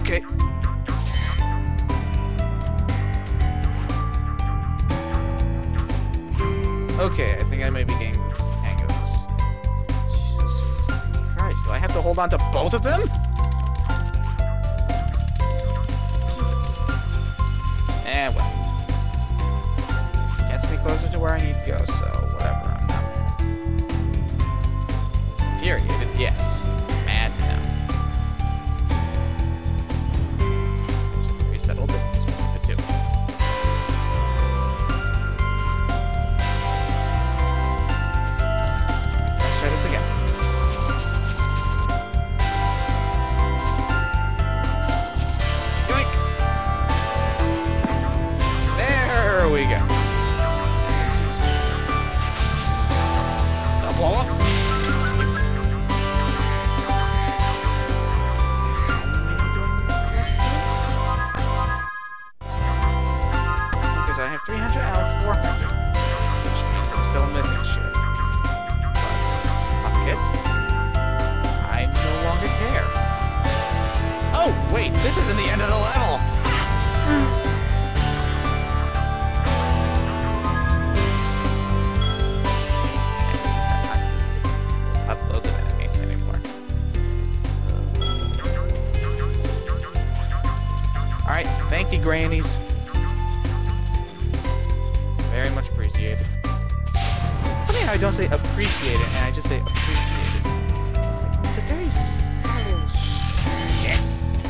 Okay. Okay, I think I may be getting the hang of this. Jesus fucking Christ, do I have to hold on to both of them? Jesus. Eh, well. Gets me closer to where I need to go, so whatever, I'm not infuriated, yes. Mad, no. Resettled it. The two. Let's try this again. Yoink! There we go. I'll blow up. Because I have 300 out of 400, which means I'm still missing shit. But fuck it. I no longer care. Oh, wait, this isn't the end of the level! Uploads of enemies anymore. Alright, thank you, grannies. Very much appreciated. Funny how I don't say appreciate it, and I just say appreciate it. It's a very subtle shit.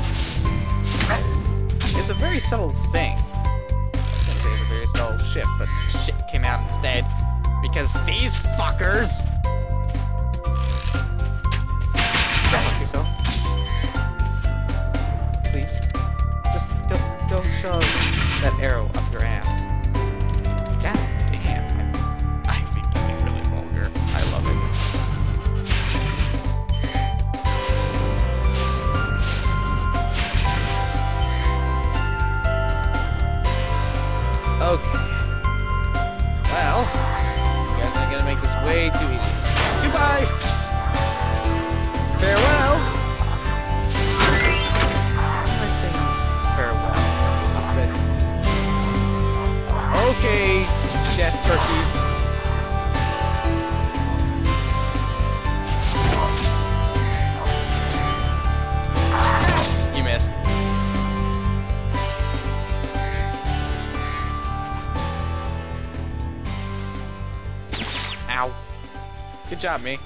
It's a very subtle thing. I was gonna say it's a very subtle shit, but shit came out instead. Because these fuckers! Fuck yourself. Please. Just don't shove that arrow up your ass. God damn. I'm becoming really vulgar. I love it. Okay. Well, you guys aren't gonna make this way too easy. Goodbye! Farewell! Why am I saying farewell? I said... Okay, death turkeys. You missed. Ow. Good job, me.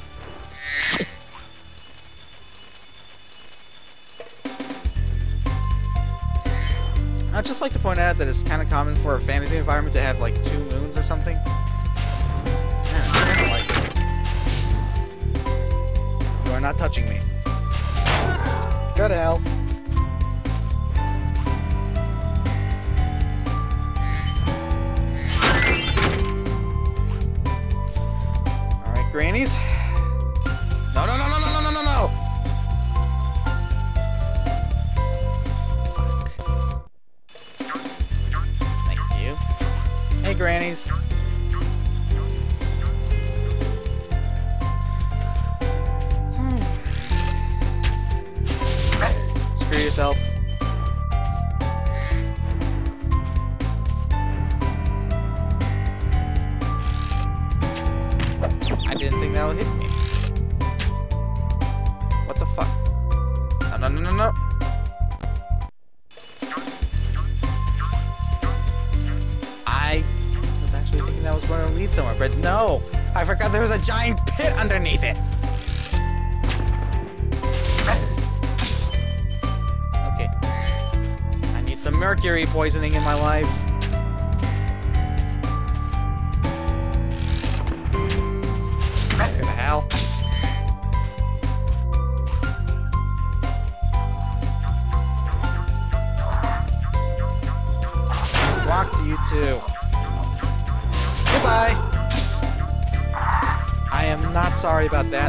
I'd just like to point out that it's kind of common for a fantasy environment to have like 2 moons or something. Man, I don't like it. You are not touching me. Go to hell. Alright, grannies. No, no, no, no, no, no, no, no, no! Thank you. Hey, grannies. Screw yourself. I didn't think that would hit me. What the fuck? No, no, no, no, no. I was actually thinking that was going to lead somewhere, but no! I forgot there was a giant pit underneath it! Okay. I need some mercury poisoning in my life. Where the hell? Block to you too. Goodbye! I am not sorry about that.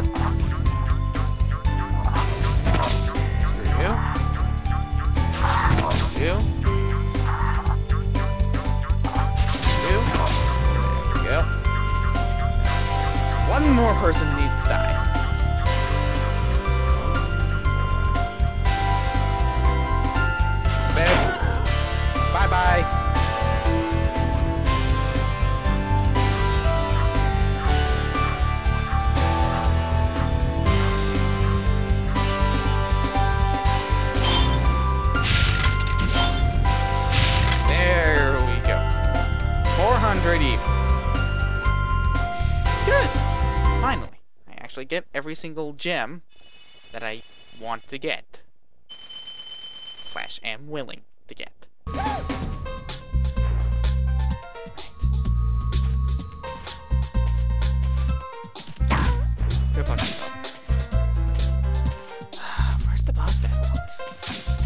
Screw you. You. You. There you go. One more person needs to die. actually get every single gem that I want to get. / am willing to get. Right. Good luck. Where's the boss battle? Let's see.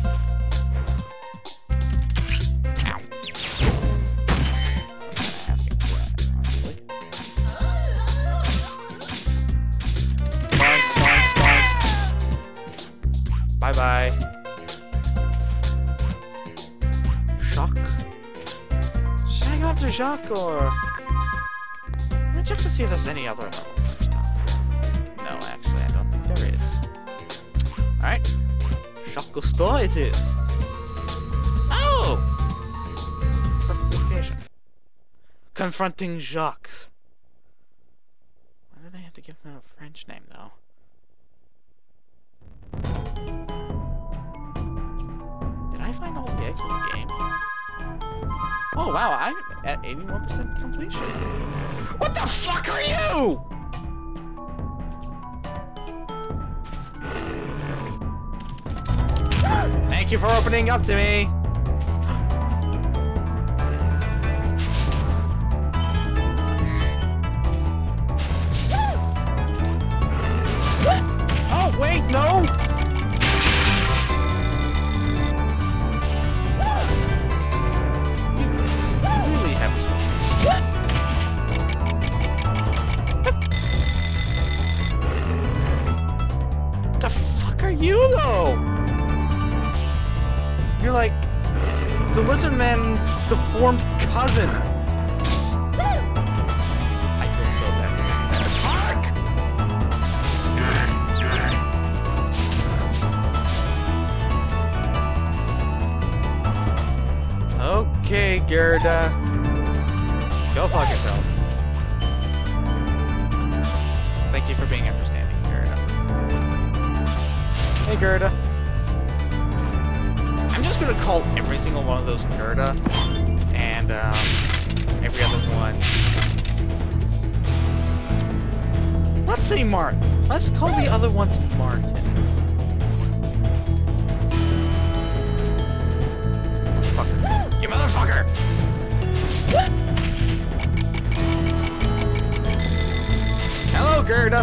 Ow. I was kind of asking for that, honestly. Boink, boink, boink. Bye-bye. Shock? Should I go after Shock, or... Let me check to see if there's any other level first off. No, actually, I don't think there is. Alright. Shock store it is. Oh! Perfect location. Confronting Jacques. Why did I have to give him a French name, though? Did I find all the eggs in the game? Oh wow, I'm at 81% completion. What the fuck are you? Thank you for opening up to me. Oh wait, no! You though, you're like the lizard man's deformed cousin. I feel so bad. Fuck! Okay, Gerda, go fuck yourself. Thank you for being understanding, Gerda. Hey, Gerda. I'm just gonna call every single one of those Gerda, and every other one. Let's say Martin. Let's call the other ones Martin. Motherfucker. You motherfucker! Hello, Gerda.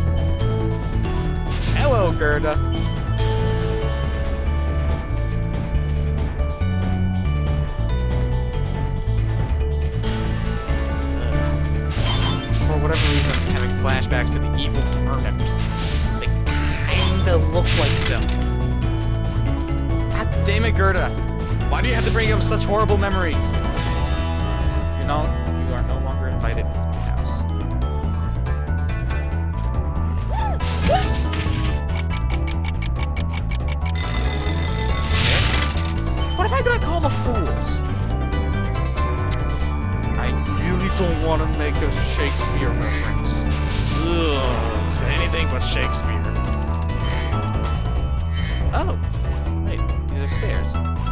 Hello, Gerda. For whatever reason, I'm having flashbacks to the evil turnips. They kinda look like them. God damn it, Gerda. Why do you have to bring up such horrible memories? You know, you are no longer invited into my house. What if I gonna call the fools? I really don't want to make a Shakespeare reference. Ugh, anything but Shakespeare. Oh, wait, these are stairs.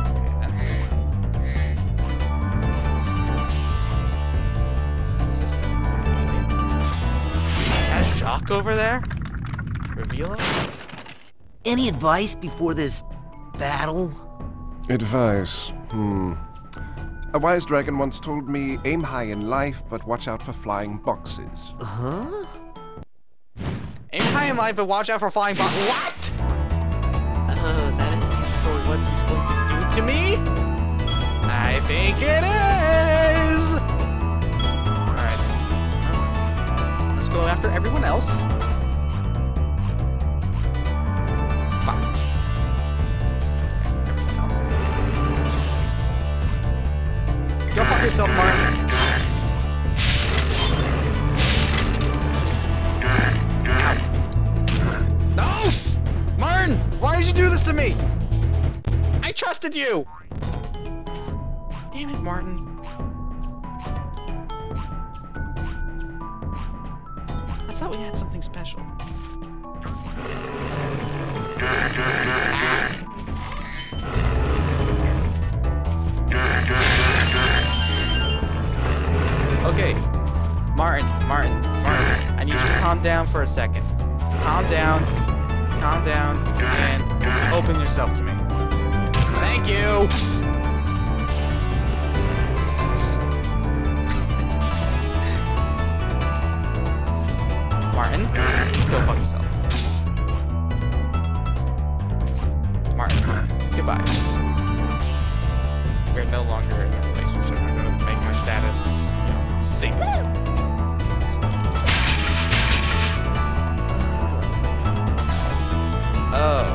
This is easy. Is that Jacques over there? Reveal it? Any advice before this battle? Advice? A wise dragon once told me, aim high in life, but watch out for flying boxes. Huh? Aim high in life, but watch out for flying boxes. What? Oh, is that it for what he's going to do to me? I think it is! Alright. Let's go after everyone else. Go fuck yourself, Martin. No! Martin! Why did you do this to me? I trusted you! Damn it, Martin. I thought we had something special. Okay, Martin, I need you to calm down for a second. calm down, and open yourself to me. Thank you! Martin, go fuck yourself. Martin, goodbye. We're no longer in a relationship. I'm gonna make my status, single. Oh.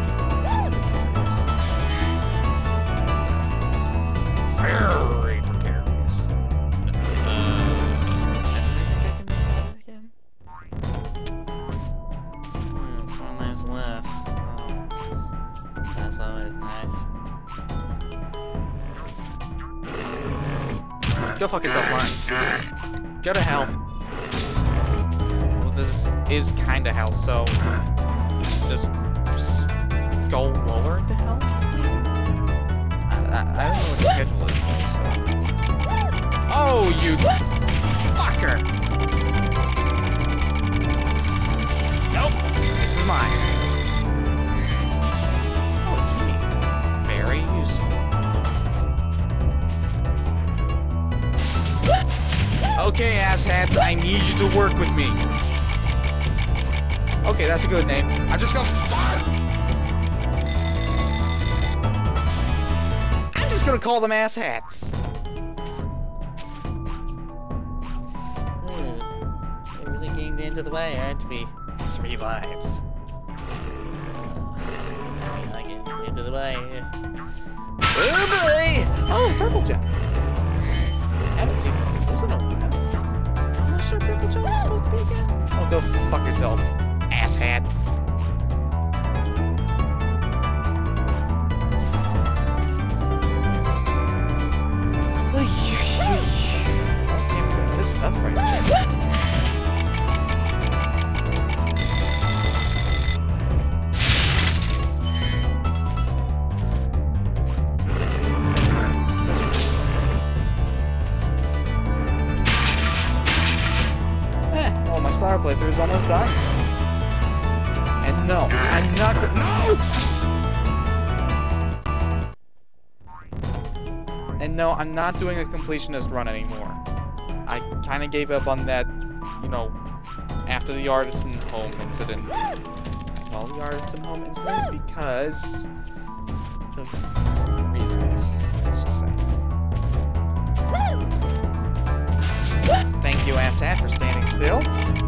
Very precarious. I think I can do that again. 4 lives left. Oh. That's always nice. Go fuck yourself, Martin. Go to hell. Well, this is kinda hell, so just go lower into hell? I don't know what the schedule is, though, so. Oh, you fucker! Nope, this is mine. Oh, key. Very useful. Okay, asshats, I need you to work with me. Okay, that's a good name. I'm just gonna fart! I'm just gonna call them asshats. We're really getting into the way, aren't we? 3 lives. We're not getting into the way. Oh boy! Oh, purple gem. I haven't seen it. There's an open now. I'm not sure purple gem is supposed to be again. Oh, go fuck yourself, asshat. This stuff right there. Well, my Spyro playthrough is almost done. And no, I'm not gonna— No! And no, I'm not doing a completionist run anymore. I kind of gave up on that, after the Artisan Home incident. Well, the Artisan Home incident because of reasons, let's just say. Thank you, asshat, for standing still.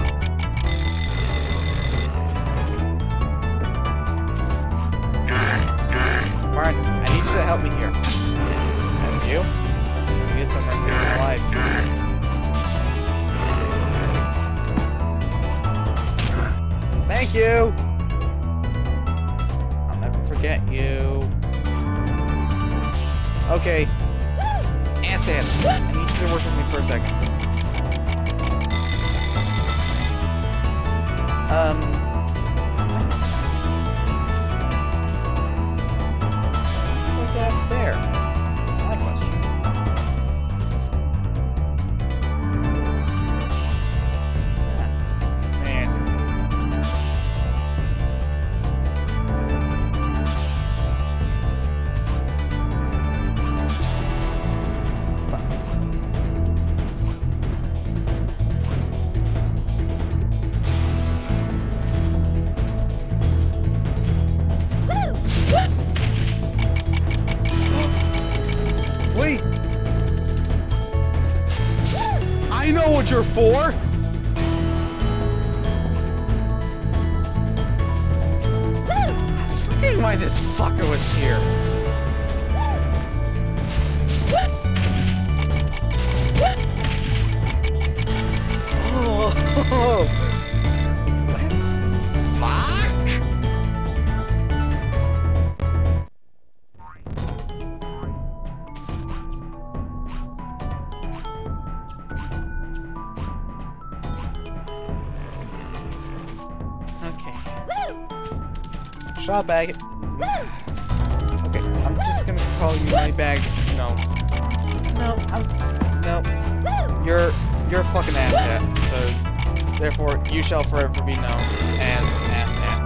Martin, I need you to help me here. Help you? You get some record in my life. Thank you! I'll never forget you. Okay. Asshat, I need you to work with me for a second. What's that there? That's my question. Man. Wait! I know what you're for! I was forgetting why this fucker was here. Oh! Fuck! Okay. Shaw bag. Okay, I'm just gonna call you money bags, No, no. You're a fucking asshat, so Therefore, you shall forever be known as Asshat.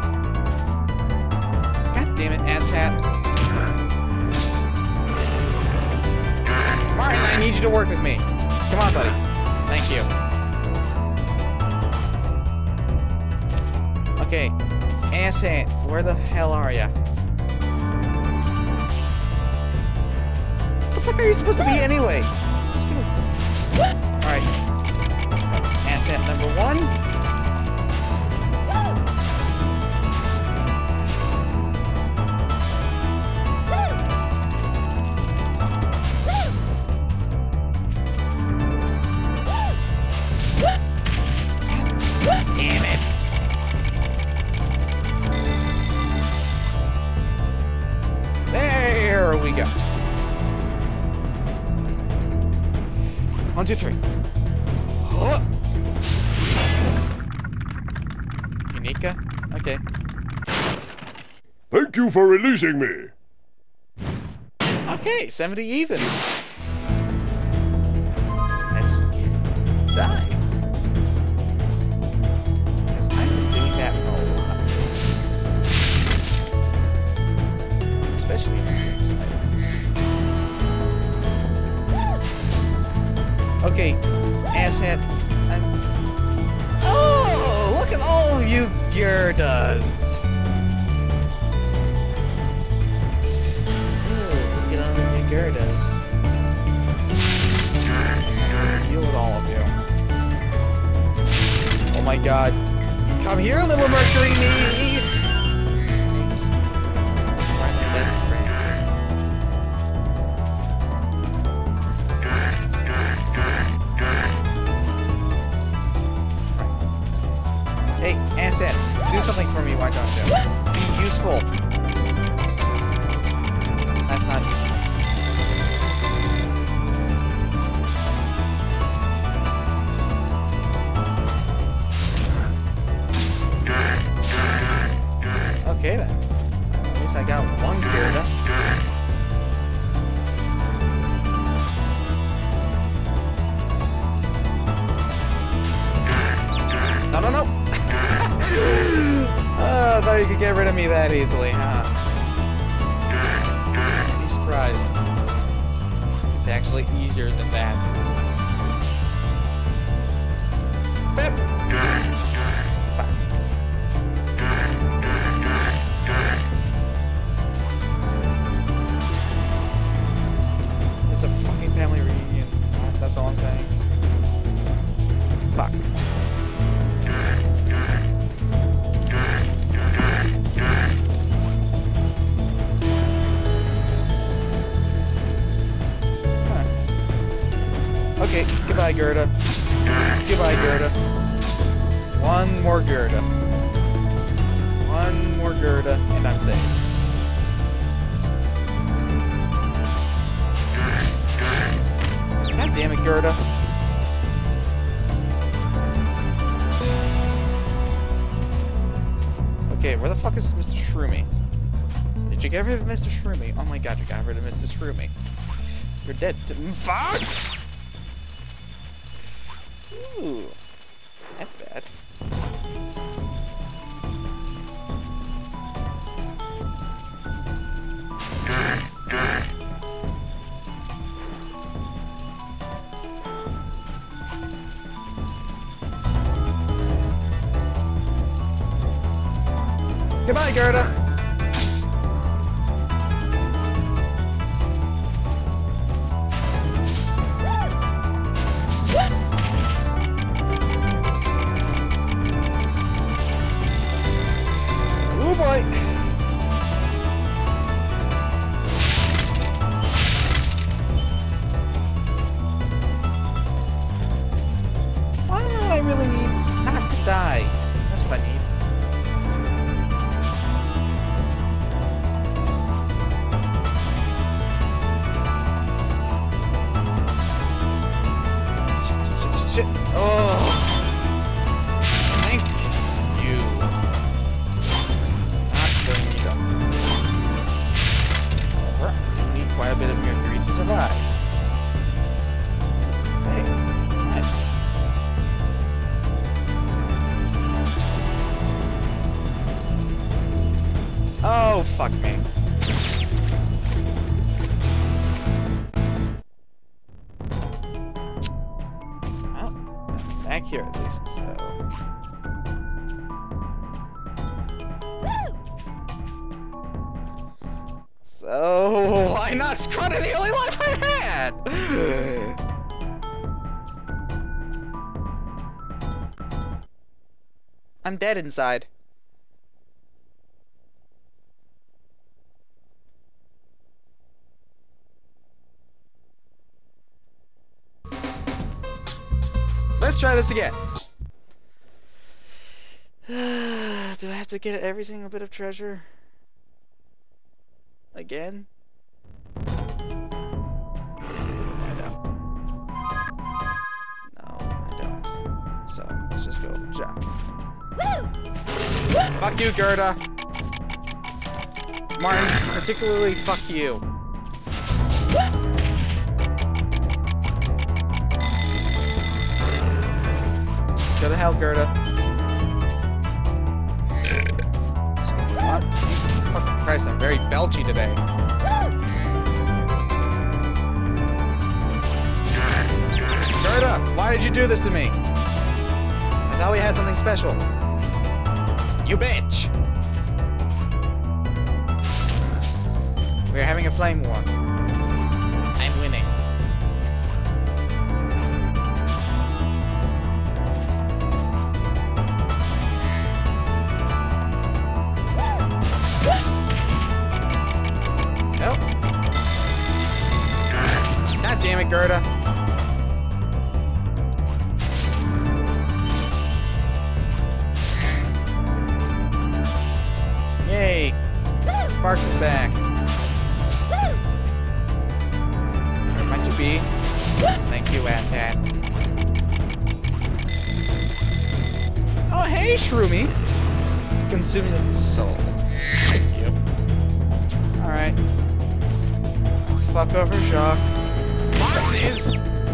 God damn it, Asshat. Martin, I need you to work with me. Come on, buddy. Thank you. Okay, Asshat, where the hell are ya? What the fuck are you supposed to be anyway? Alright. That's Asshat number 1. Damn it. There we go. 1, 2, 3. Oh. Unica? Okay. Thank you for releasing me. Okay, 70 even. Let's die. Because I've been doing that a lot. Especially on the inside. Okay, Asshat. Oh, look at all of you Gerdas. Look at all of you Gerdas. Deal with all of you. Oh my god. Come here, little Mercury me! My best friend. Hey, Asshat, do something for me, why don't you? Be useful. That's not useful. Okay then. At least I got one Gerda. No, no, no! Oh, I thought you could get rid of me that easily, huh? Be surprised. It's actually easier than that. Bip! Fuck. It's a fucking family reunion. That's all I'm saying. Fuck. Okay, goodbye, Gerda. Goodbye, Gerda. One more Gerda. One more Gerda, and I'm safe. God damn it, Gerda. Okay, where the fuck is Mr. Shroomy? Did you get rid of Mr. Shroomy? Oh my god, you got rid of Mr. Shroomy. You're dead. Fuck! Ooh, that's bad. Goodbye, Gerda. Oh boy. Why do I really need not to die? That's what I need. Shit. Oh. Thank you. Not Oh, fuck me. Well, I'm back here at least, so... So, why not Scrunch the only life I had? I'm dead inside. Let's try this again. Do I have to get every single bit of treasure? Again? I don't. No, I don't. So, let's just go jump. Fuck you, Gerda! Martin, particularly fuck you. Go to hell, Gerda. What? Fucking Christ, I'm very belchy today. Gerda, why did you do this to me? I thought we had something special. You bitch! We're having a flame war. I'm winning. Nope. God damn it, Gerda. Yay! Sparks is back. Where might you be? Thank you, asshat. Oh, hey, Shroomy! Consuming the soul. Yep. Alright. Let's fuck over Jacques. Boxes!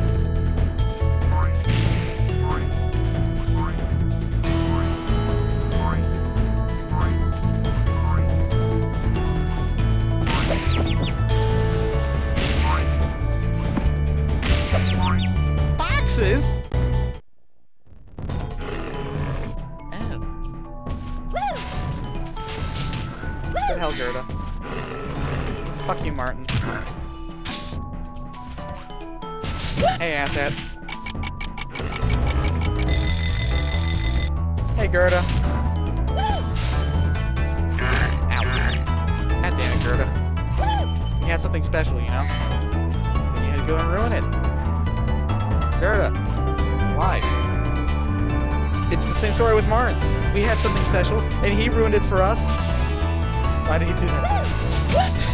Boxes? Good hell, Gerda. Fuck you, Martin. Hey, asshat. Hey, Gerda. Ow. God damn it, Gerda. You had something special, you know? You had to go and ruin it. Gerda. Why? It's the same story with Martin. We had something special, and he ruined it for us. Why did he do that to us?